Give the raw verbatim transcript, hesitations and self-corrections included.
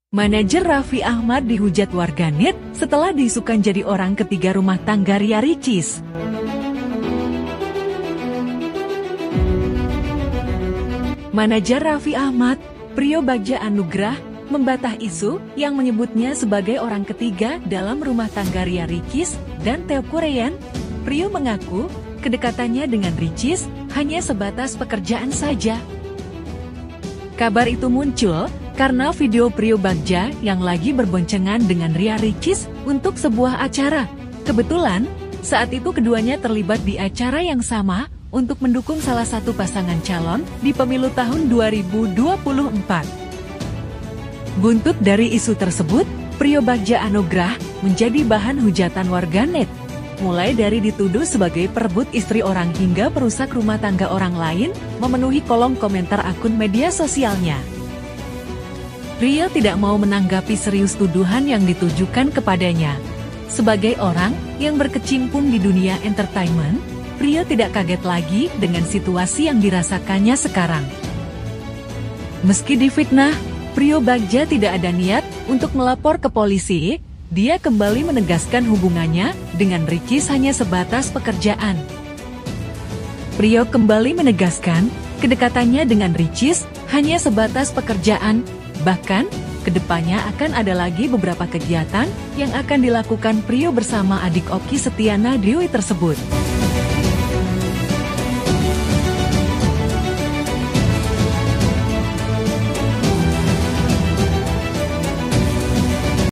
Manajer Raffi Ahmad dihujat warganet setelah diisukan jadi orang ketiga rumah tangga Ria Ricis. Manajer Raffi Ahmad, Priyo Bagja Anugrah, membantah isu yang menyebutnya sebagai orang ketiga dalam rumah tangga Ria Ricis dan Teuku Reyhan. Priyo mengaku kedekatannya dengan Ricis hanya sebatas pekerjaan saja. Kabar itu muncul karena video Priyo Bagja yang lagi berboncengan dengan Ria Ricis untuk sebuah acara. Kebetulan, saat itu keduanya terlibat di acara yang sama untuk mendukung salah satu pasangan calon di pemilu tahun dua ribu dua puluh empat. Buntut dari isu tersebut, Priyo Bagja Anugrah menjadi bahan hujatan warganet. Mulai dari dituduh sebagai perebut istri orang hingga perusak rumah tangga orang lain, memenuhi kolom komentar akun media sosialnya. Priyo tidak mau menanggapi serius tuduhan yang ditujukan kepadanya. Sebagai orang yang berkecimpung di dunia entertainment, Priyo tidak kaget lagi dengan situasi yang dirasakannya sekarang. Meski difitnah, Priyo Bagja tidak ada niat untuk melapor ke polisi. Dia kembali menegaskan hubungannya dengan Ricis hanya sebatas pekerjaan. Priyo kembali menegaskan kedekatannya dengan Ricis hanya sebatas pekerjaan. Bahkan, kedepannya akan ada lagi beberapa kegiatan yang akan dilakukan Priyo bersama adik Okky Setiana Dewi tersebut.